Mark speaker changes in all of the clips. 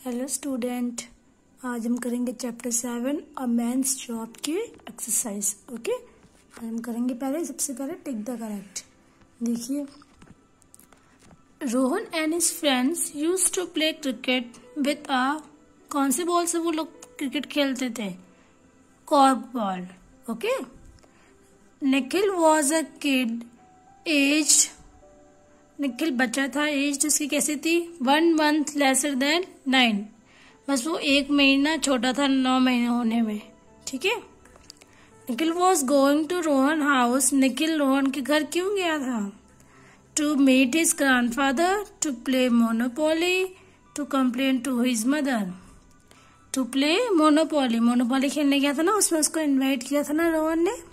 Speaker 1: Hello student, आज हम करेंगे चैप्टर 7 अ मैन्स जॉब की एक्सरसाइज। ओके, हम करेंगे सबसे पहले टिक द करेक्ट। देखिए, Rohan and his friends used to play cricket with कौन से बॉल से वो लोग क्रिकेट खेलते थे? Cork ball. Okay, Nikhil was a kid aged, Nikhil बच्चा था, एज उसकी कैसी थी? 1 month लेसर देन 9, बस वो 1 महीना छोटा था 9 महीने होने में। ठीक है। Nikhil was going to Rohan house, Nikhil Rohan के घर क्यों गया था? To meet his grandfather, to play Monopoly, to complain to his mother. To play Monopoly, Monopoly खेलने गया था ना, उसमें उसको इन्वाइट किया था ना रोहन ने।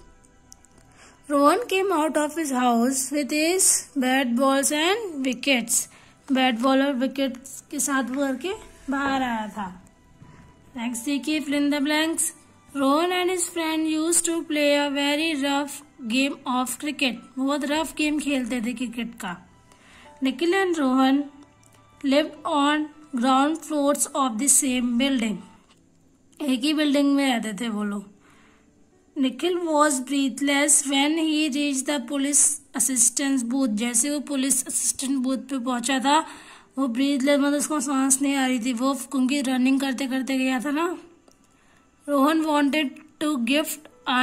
Speaker 1: Rohan came out of his house with his bat balls and wickets. Bat ball और विकेट्स के साथ वो करके बाहर आया था। नेक्स्ट देखिए, fill in the blanks. Rohan and his friend used to play a very rough game of cricket. बहुत रफ गेम खेलते थे क्रिकेट का। Nikhil and Rohan lived on ground floors of the same building. एक ही building में रहते थे वो लोग। Nikhil was breathless when he reach the police assistance booth. जैसे वो पुलिस असिस्टेंट बूथ पे पहुंचा था, वो ब्रीथलेस, मतलब उसको सांस नहीं आ रही थी, वो क्योंकि रनिंग करते करते गया था ना। Rohan wanted to gift a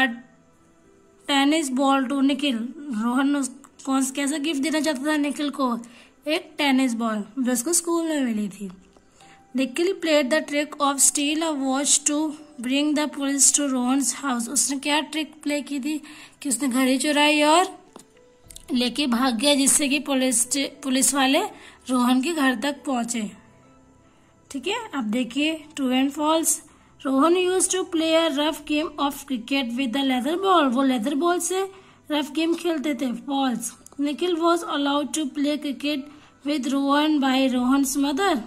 Speaker 1: tennis ball to Nikhil. Rohan कैसा गिफ्ट देना चाहता था निखिल को? एक टेनिस बॉल, जो उसको स्कूल में मिली थी। Nikhil played the trick of steal a watch to bring the police to Rohan's house. उसने क्या ट्रिक प्ले की थी कि उसने घड़ी चुराई और लेके भाग गया, जिससे कि पुलिस वाले रोहन के घर तक पहुंचे। ठीक है, अब देखिए true and false. Rohan used to play a rough game of cricket with the leather ball. वो लेदर बॉल से रफ गेम खेलते थे। False. Nikhil was allowed to play cricket with Rohan by Rohan's mother.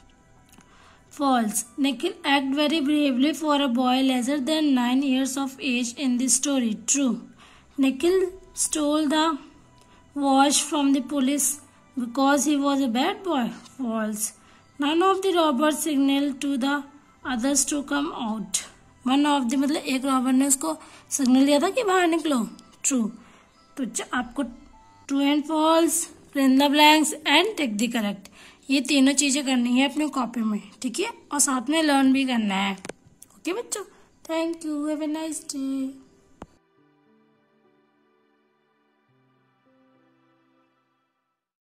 Speaker 1: False. Nikhil acted very bravely for a boy lesser than 9 years of age in this story. True. Nikhil stole the watch from the police because he was a bad boy. False. None of the robbers signaled to the others to come out. One of the मतलब एक robber ने उसको signal दिया था कि बाहर निकलो। True. तो आपको true and false, fill in the blanks and take the correct, ये तीनों चीजें करनी है अपनी कॉपी में। ठीक है, और साथ में लर्न भी करना है। ओके बच्चों, thank you, have a nice day.